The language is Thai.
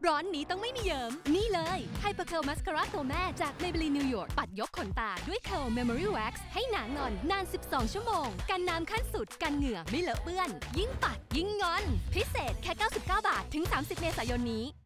ร้อนนี้ต้องไม่มีเยิ้มนี่เลยไฮเปอร์เคิลมัสคาร่าตัวแม่จาก Maybelline New York ปัดยกขนตาด้วย Curl Memory Wax ให้หนางอนนาน 12 ชั่วโมงกันน้ำขั้นสุดกันเหงื่อไม่เลอะเปื้อนยิ่งปัดยิ่งงอนพิเศษแค่ 99 บาทถึง 30 เมษายนนี้